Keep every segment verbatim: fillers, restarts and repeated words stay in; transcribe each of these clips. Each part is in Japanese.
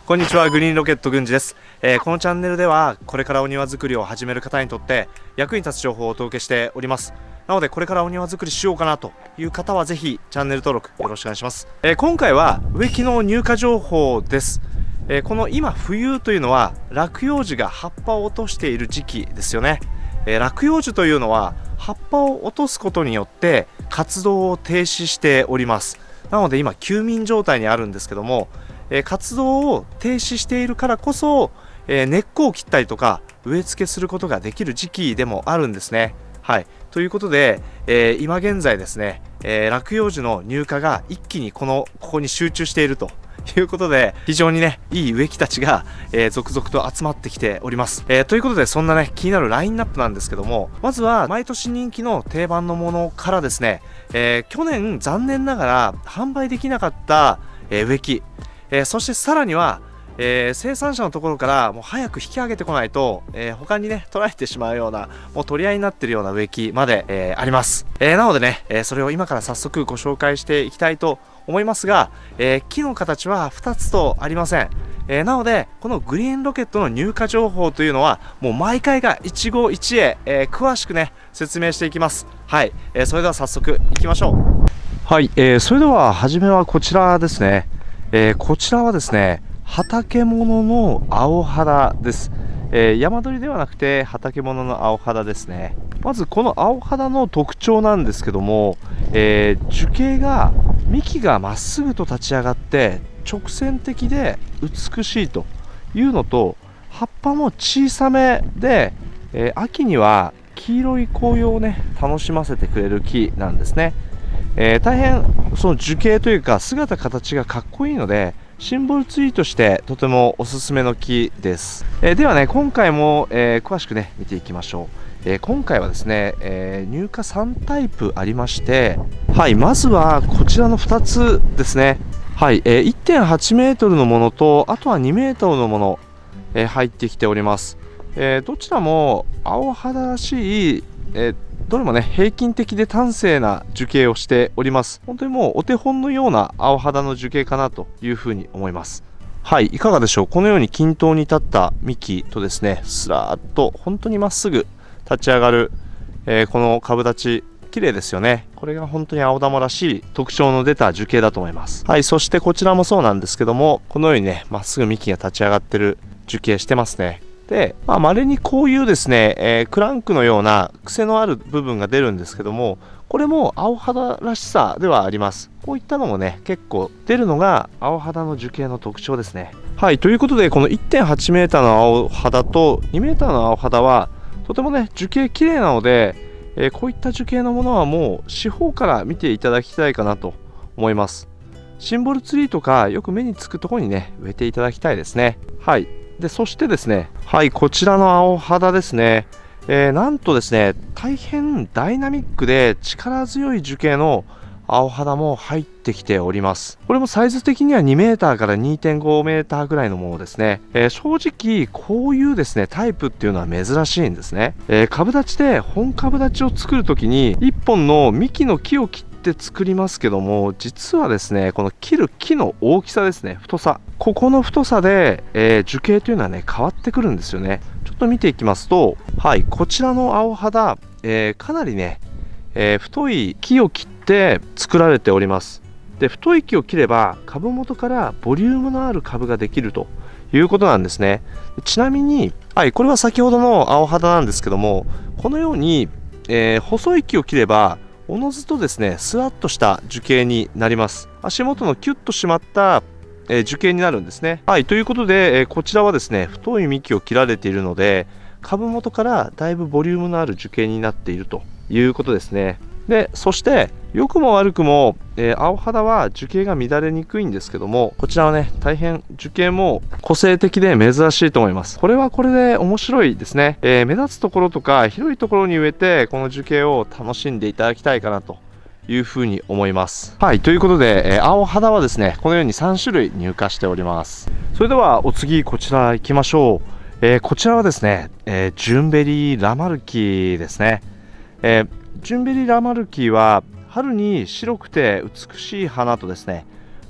こんにちは、グリーンロケット軍司です、えー、このチャンネルではこれからお庭作りを始める方にとって役に立つ情報をお届けしております。なのでこれからお庭作りしようかなという方はぜひチャンネル登録よろしくお願いします。えー、今回は植木の入荷情報です。えー、この今冬というのは落葉樹が葉っぱを落としている時期ですよね。えー、落葉樹というのは葉っぱを落とすことによって活動を停止しております。なので今休眠状態にあるんですけども、えー、活動を停止しているからこそ、えー、根っこを切ったりとか植え付けすることができる時期でもあるんですね。はい、ということで、えー、今現在ですね、えー、落葉樹の入荷が一気にこのここに集中しているということで、非常にねいい植木たちが、えー、続々と集まってきております。えー、ということでそんなね気になるラインナップなんですけども、まずは毎年人気の定番のものからですね、えー、去年残念ながら販売できなかった、えー、植木、えー、そしてさらには、えー、生産者のところからもう早く引き上げてこないと、えー、他にね取られてしまうようなもう取り合いになっているような植木まで、えー、あります。えー、なのでね、えー、それを今から早速ご紹介していきたいと思いますが、えー、木の形はふたつとありません。えー、なのでこのグリーンロケットの入荷情報というのはもう毎回が一期一会、えー、詳しくね説明していきます。はい、えー、それでは早速いきましょう。はい、えー、それでは初めはこちらですね。えー、こちらはですね畑物の青肌です。えー、山鳥ではなくて畑物の青肌ですね。まずこの青肌の特徴なんですけども、えー、樹形が幹がまっすぐと立ち上がって直線的で美しいというのと、葉っぱも小さめで、えー、秋には黄色い紅葉をね楽しませてくれる木なんですね。えー、大変その樹形というか姿形がかっこいいのでシンボルツリーとしてとてもおすすめの木です。えー、ではね今回も、えー、詳しくね見ていきましょう。えー、今回はですね、えー、入荷さんタイプありまして、はい、まずはこちらのふたつですね。はい、えー、いってんはちメートルのものとあとはにメートルのもの、えー、入ってきております。えー、どちらも青肌らしい、えーどれもね平均的で端正な樹形をしております。本当にもうお手本のような青肌の樹形かなというふうに思います。はい、いかがでしょう。このように均等に立った幹とですねスラーっと本当にまっすぐ立ち上がる、えー、この株立ち綺麗ですよね。これが本当に青玉らしい特徴の出た樹形だと思います。はい、そしてこちらもそうなんですけども、このようにねまっすぐ幹が立ち上がってる樹形してますね。で、まあ、稀にこういうですね、えー、クランクのような癖のある部分が出るんですけども、これも青肌らしさではあります。こういったのもね結構出るのが青肌の樹形の特徴ですね。はい、ということでこの いってんはちメーターの青肌とにメーターの青肌はとてもね樹形綺麗なので、えー、こういった樹形のものはもう四方から見ていただきたいかなと思います。シンボルツリーとかよく目につくところにね植えていただきたいですね。はい、でそしてですね、はい、こちらの青肌ですね、えー、なんとですね大変ダイナミックで力強い樹形の青肌も入ってきております。これもサイズ的にはにメーターから にてんごメーターぐらいのものですね。えー、正直こういうですねタイプっていうのは珍しいんですね。えー、株立ちで本株立ちを作るときにいっぽんの幹の木を切って作りますけども、実はですねこの切る木の大きさですね、太さ、ここの太さで、えー、樹形というのはね変わってくるんですよね。ちょっと見ていきますと、はい、こちらの青肌、えー、かなりね、えー、太い木を切って作られております。で太い木を切れば株元からボリュームのある株ができるということなんですね。ちなみに、はい、これは先ほどの青肌なんですけども、このように、えー、細い木を切ればおのずとですねスラッとした樹形になります。足元のキュッと締まった、えー、樹形になるんですね。はい、ということで、えー、こちらはですね太い幹を切られているので株元からだいぶボリュームのある樹形になっているということですね。でそして良くも悪くも、えー、青肌は樹形が乱れにくいんですけども、こちらはね大変樹形も個性的で珍しいと思います。これはこれで面白いですね。えー、目立つところとか広いところに植えてこの樹形を楽しんでいただきたいかなというふうに思います。はい、ということで、えー、青肌はですねこのようにさんしゅるい入荷しております。それではお次こちら行きましょう。えー、こちらはですね、えー、ジュンベリーラマルキですね。えー、ジュンベリーラマルキは春に白くて美しい花とですね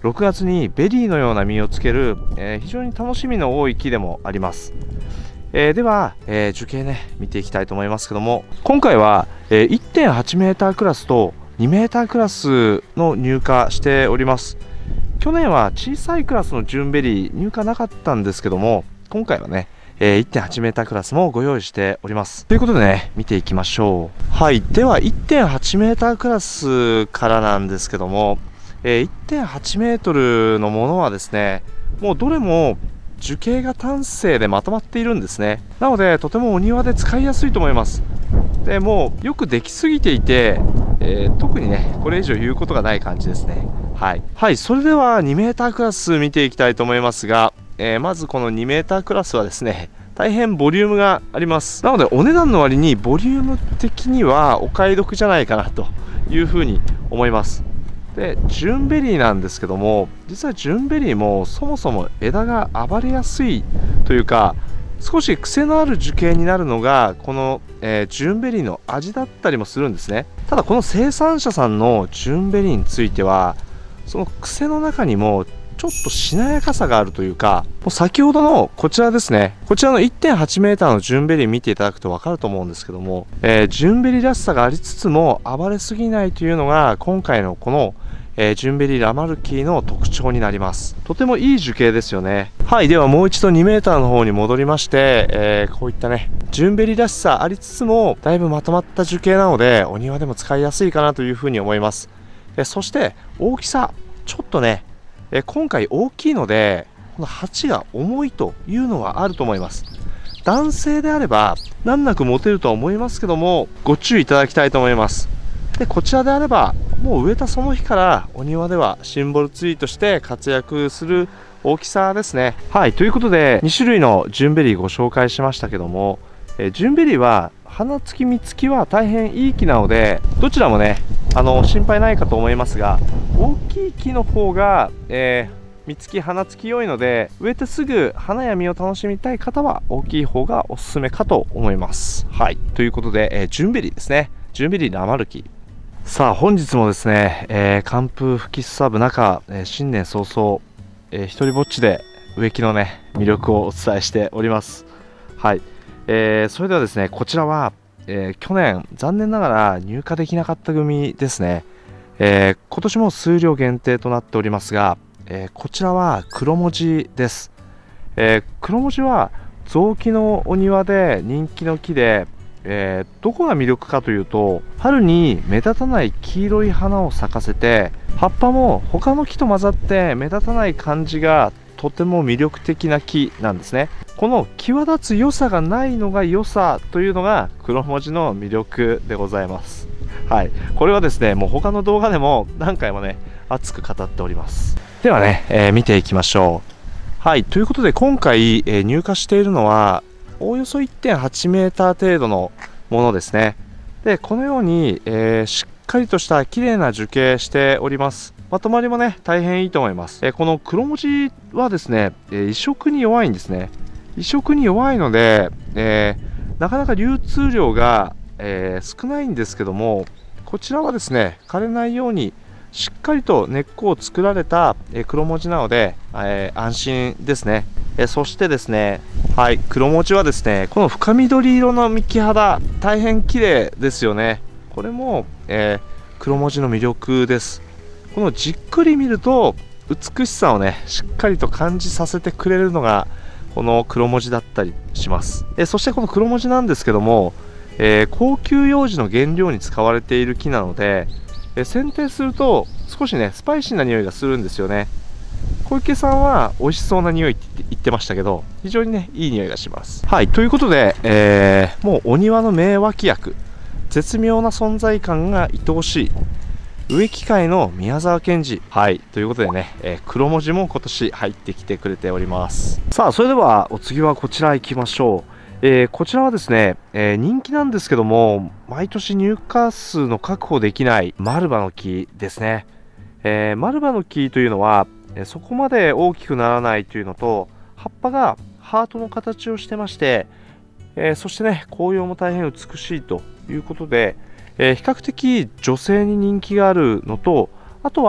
ろくがつにベリーのような実をつける、えー、非常に楽しみの多い木でもあります。えー、では、えー、樹形ね見ていきたいと思いますけども、今回は、えー、いってんはちメータークラスとにメータークラスの入荷しております。去年は小さいクラスのジューンベリー入荷なかったんですけども、今回はね、えー、いってんはちメータークラスもご用意しております。ということでね、見ていきましょう。はい、では いってんはちメータークラスからなんですけども、えー、いってんはちメートルのものはですね、もうどれも樹形が端正でまとまっているんですね。なのでとてもお庭で使いやすいと思います。でもうよくできすぎていて、えー、特にねこれ以上言うことがない感じですね。はい、はい、それではにメータークラス見ていきたいと思いますが、えー、まずこのにメータークラスはですね、大変ボリュームがあります。なのでお値段の割にボリューム的にはお買い得じゃないかなというふうに思います。でジューンベリーなんですけども、実はジューンベリーもそもそも枝が暴れやすいというか、少し癖のある樹形になるのがこの、えー、ジューンベリーの味だったりもするんですね。ただこの生産者さんのジューンベリーについては、その癖の中にもちょっとしなやかさがあるというか、もう先ほどのこちらですね、こちらの いってんはちメーターのジューンベリー見ていただくと分かると思うんですけども、えー、ジューンベリーらしさがありつつも暴れすぎないというのが今回のこのえー、ジューンベリーラマルキーの特徴になります。とてもいい樹形ですよね。はい、ではもう一度にメーターの方に戻りまして、えー、こういったねジューンベリーらしさありつつもだいぶまとまった樹形なのでお庭でも使いやすいかなというふうに思います。えそして大きさちょっとね、え今回大きいのでこの鉢が重いというのはあると思います。男性であれば難なく持てるとは思いますけども、ご注意いただきたいと思います。でこちらであればもう植えたその日からお庭ではシンボルツリーとして活躍する大きさですね。はい、ということでに種類のジューンベリーご紹介しましたけども、えジューンベリーは花付き実付きは大変いい木なので、どちらもねあの心配ないかと思いますが、大きい木の方が、えー、実付き花付き良いので、植えてすぐ花や実を楽しみたい方は大きい方がおすすめかと思います。はい、ということで、えー、ジューンベリーですね。ジューンベリーラマルキー。さあ本日もですね、えー、寒風吹きすさぶ中、えー、新年早々、えー、一人ぼっちで植木のね魅力をお伝えしております。はい、えー、それではですね、こちらは、えー、去年残念ながら入荷できなかった組ですね。えー、今年も数量限定となっておりますが、えー、こちらは黒文字です。えー、黒文字は雑木のお庭で人気の木で、えー、どこが魅力かというと、春に目立たない黄色い花を咲かせて、葉っぱも他の木と混ざって目立たない感じがとても魅力的な木なんですね。この際立つ良さがないのが良さというのが黒文字の魅力でございます。はい、これはですねもう他の動画でも何回もね熱く語っております。ではね、えー、見ていきましょう。はい、ということで今回、えー、入荷しているのはおおよそ いってんはちメーター程度のものですね。でこのように、えー、しっかりとした綺麗な樹形しております。まとまりもね大変いいと思います。えー、この黒文字はですね、えー、移植に弱いんですね。移植に弱いので、えー、なかなか流通量が、えー、少ないんですけども、こちらはですね枯れないようにしっかりと根っこを作られた、えー、黒文字なので、えー、安心ですね。えー、そしてですね、はい、黒文字はですねこの深緑色の幹肌大変綺麗ですよね。これも、えー、黒文字の魅力です。このじっくり見ると美しさをねしっかりと感じさせてくれるのがこの黒文字だったりします。えー、そしてこの黒文字なんですけども、えー、高級楊枝の原料に使われている木なので、えー、剪定すると少しねスパイシーな匂いがするんですよね。小池さんは美味しそうな匂いって言ってましたけど、非常にねいい匂いがします。はい、ということで、えー、もうお庭の名脇役、絶妙な存在感が愛おしい植木界の宮沢賢治。はい、ということでね、えー、黒文字も今年入ってきてくれております。さあそれではお次はこちら行きましょう。えー、こちらはですね、えー、人気なんですけども毎年入荷数の確保できないマルバの木ですね。えー、マルバの木というのはそこまで大きくならないというのと、葉っぱがハートの形をしてまして、えー、そしてね紅葉も大変美しいということで、えー、比較的女性に人気があるのと、あとは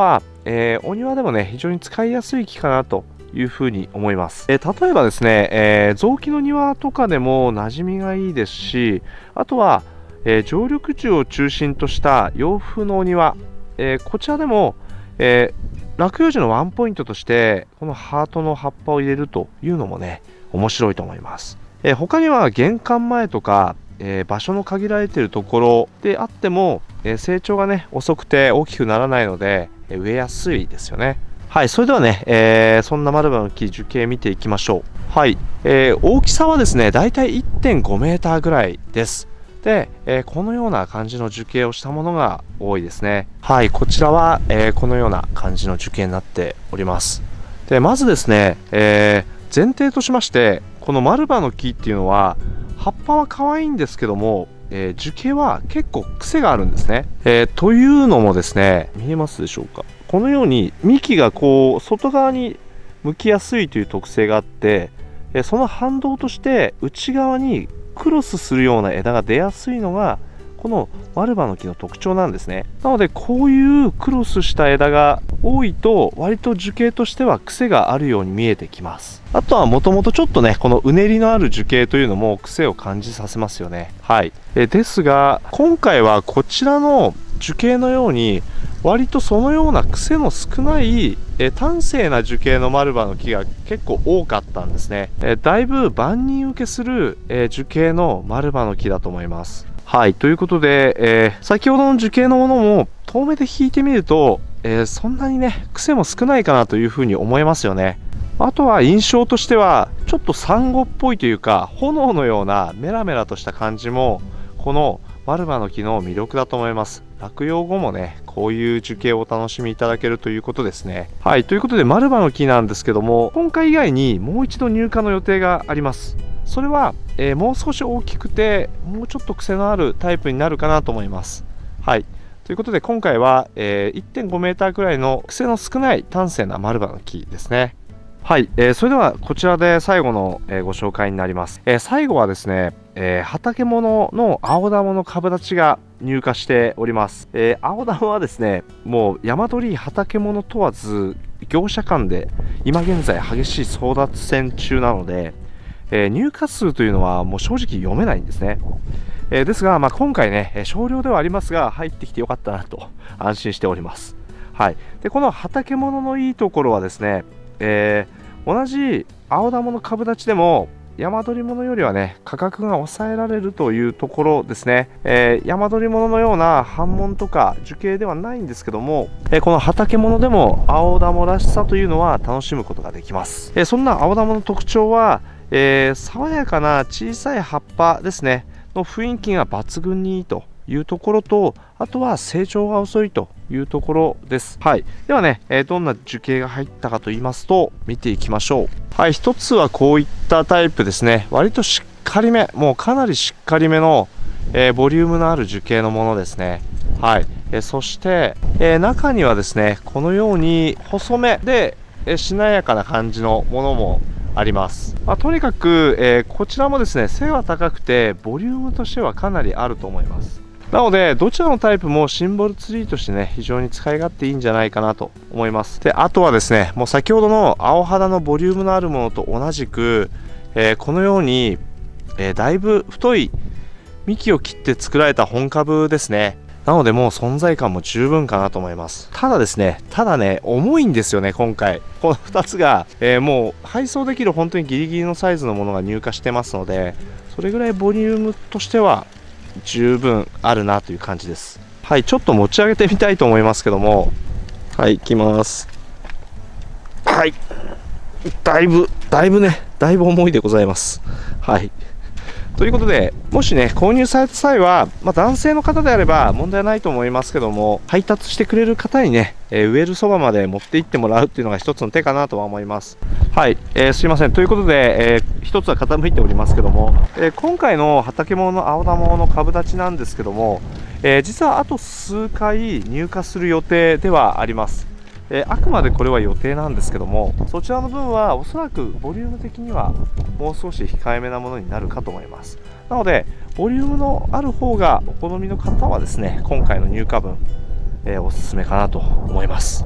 えー、お庭でもね非常に使いやすい木かなというふうに思います。えー、例えばですね、えー、雑木の庭とかでも馴染みがいいですし、あとは、えー、常緑樹を中心とした洋風のお庭、えー、こちらでも、えー、落葉樹のワンポイントとしてこのハートの葉っぱを入れるというのもね面白いと思います。えー、他には玄関前とか、えー、場所の限られているところであっても、えー、成長がね遅くて大きくならないので、えー、植えやすいですよね。はい、それではね、えー、そんなマルバの木樹形見ていきましょう。はい、えー、大きさはですねだいたい いってんごメーターぐらいです。で、えー、このような感じの樹形をしたものが多いですね。はい、こちらは、えー、このような感じの樹形になっております。でまずですね、えー、前提としましてこのマルバの木っていうのは葉っぱは可愛いんですけども、えー、樹形は結構癖があるんですね。えー、というのもですね、見えますでしょうか。このように幹がこう外側に向きやすいという特性があって、えー、その反動として内側にクロスするような枝が出やすいのがこのマルバの木の特徴なんですね。なのでこういうクロスした枝が多いと割と樹形としては癖があるように見えてきます。あとはもともとちょっとねこのうねりのある樹形というのも癖を感じさせますよね。はいえですが今回はこちらの樹形のように割とそのような癖の少ないえ端正な樹形のマルバの木が結構多かったんですね。えだいぶ万人受けするえ樹形のマルバの木だと思います。はい、ということで、えー、先ほどの樹形のものも遠目で引いてみると、えー、そんなにね癖も少ないかなというふうに思いますよね。あとは印象としてはちょっとサンゴっぽいというか炎のようなメラメラとした感じもこのマルバの木の魅力だと思います。落葉後もねこういう樹形をお楽しみいただけるということですね。はい、ということでマルバの木なんですけども今回以外にもう一度入荷の予定があります。それは、えー、もう少し大きくてもうちょっと癖のあるタイプになるかなと思います。はいということで今回は、えー、いってんごメーターくらいの癖の少ない端正なマルバの木ですね。はい、えー、それではこちらで最後の、えー、ご紹介になります。えー、最後はですね、えー、畑物の青玉の株立ちが入荷しております。えー、青玉はですねもう山鳥居畑物問わず業者間で今現在激しい争奪戦中なので、えー、入荷数というのはもう正直読めないんですね。えー、ですが、まあ、今回ね少量ではありますが入ってきてよかったなと安心しております。はい、でこの畑物のいいところはですね、えー、同じ青玉の株立ちでも山鳥物よりはね価格が抑えられるというところですね。えー、山鳥物のような繁紋とか樹形ではないんですけども、えー、この畑物でも青玉らしさというのは楽しむことができます。えー、そんな青玉の特徴は、えー、爽やかな小さい葉っぱですねの雰囲気が抜群にいいというところと、あとは成長が遅いというところです。はい、ではね、えー、どんな樹形が入ったかと言いますと見ていきましょう。はい、一つはこういったタイプですね。割としっかりめ、もうかなりしっかりめの、えー、ボリュームのある樹形のものですね。はい、えー、そして、えー、中にはですねこのように細めで、えー、しなやかな感じのものもあります。まあ、とにかく、えー、こちらもですね背は高くてボリュームとしてはかなりあると思います。なのでどちらのタイプもシンボルツリーとしてね非常に使い勝手いいんじゃないかなと思います。であとはですねもう先ほどの青肌のボリュームのあるものと同じく、えー、このように、えー、だいぶ太い幹を切って作られた本株ですね。なのでもう存在感も十分かなと思います。ただですねただね重いんですよね今回このふたつが、えー、もう配送できる本当にギリギリのサイズのものが入荷してますのでそれぐらいボリュームとしては十分あるなという感じです。はい、ちょっと持ち上げてみたいと思いますけども、はい、いきます。はい、だいぶだいぶねだいぶ重いでございます。はいということでもしね購入された際は、まあ、男性の方であれば問題ないと思いますけども配達してくれる方にね、えー、植えるそばまで持って行ってもらうっていうのが一つの手かなとは思います。はい、えー、すいませんということで、えー、一つは傾いておりますけども、えー、今回の畑物の青玉の株立ちなんですけども、えー、実はあと数回入荷する予定ではあります。えー、あくまでこれは予定なんですけどもそちらの分はおそらくボリューム的にはもう少し控えめなものになるかと思います。なのでボリュームのある方がお好みの方はですね今回の入荷分、えー、おすすめかなと思います。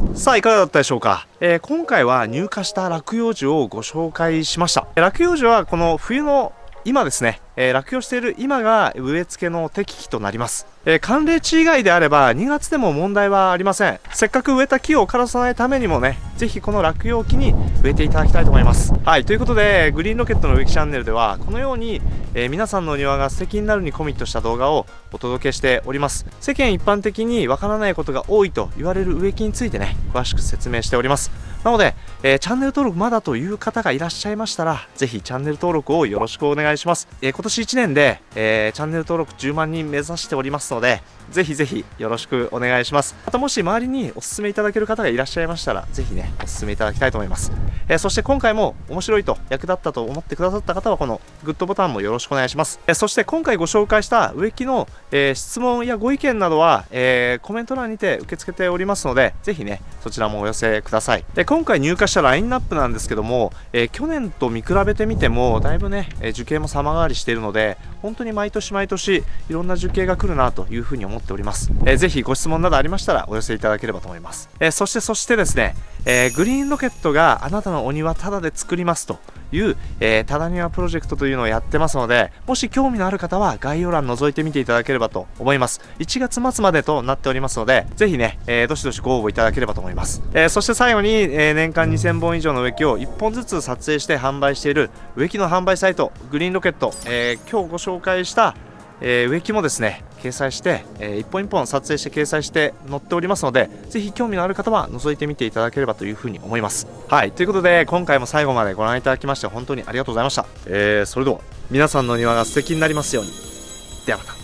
さあいかがだったでしょうか。えー、今回は入荷した落葉樹をご紹介しました。落葉樹はこの冬の今ですね、えー、落葉している今が植え付けの適期となります。えー、寒冷地以外であればにがつでも問題はありません。せっかく植えた木を枯らさないためにもね、ぜひこの落葉期に植えていただきたいと思います。はい、ということでグリーンロケットの植木チャンネルではこのように、えー、皆さんのお庭が素敵になるにコミットした動画をお届けしております。世間一般的にわからないことが多いと言われる植木についてね、詳しく説明しております。なので、えー、チャンネル登録まだという方がいらっしゃいましたら、ぜひチャンネル登録をよろしくお願いします。えー、今年いちねんで、えー、チャンネル登録じゅうまんにん目指しておりますので、ぜひぜひよろしくお願いします。またもし周りにお勧めいただける方がいらっしゃいましたら、ぜひね、お勧めいただきたいと思います。えー、そして今回も面白いと役立ったと思ってくださった方は、このグッドボタンもよろしくお願いします。えー、そして今回ご紹介した植木の、えー、質問やご意見などは、えー、コメント欄にて受け付けておりますので、ぜひね、そちらもお寄せください。で、今回入荷したラインナップなんですけども、えー、去年と見比べてみても、だいぶね、えー、樹形も様変わりしているので、本当に毎年毎年いろんな樹形が来るなというふうに思っております。えー、ぜひご質問などありましたらお寄せいただければと思います。えー、そしてそしてですね、えー、グリーンロケットがあなたのお庭タダで作りますという、えー、タダ庭プロジェクトというのをやってますので、もし興味のある方は概要欄覗いてみていただければと思います。いちがつ末までとなっておりますので、ぜひね、えー、どしどしご応募いただければと思います。えー、そして最後に、えー、年間にせんぼん以上の植木をいっぽんずつ撮影して販売している植木の販売サイトグリーンロケット、えー、今日ご紹介したえー、植木もですね掲載して、えー、一本一本撮影して掲載して載っておりますので、ぜひ興味のある方は覗いてみていただければというふうに思います。はい、ということで今回も最後までご覧いただきまして本当にありがとうございました。えー、それでは皆さんの庭が素敵になりますように。ではまた。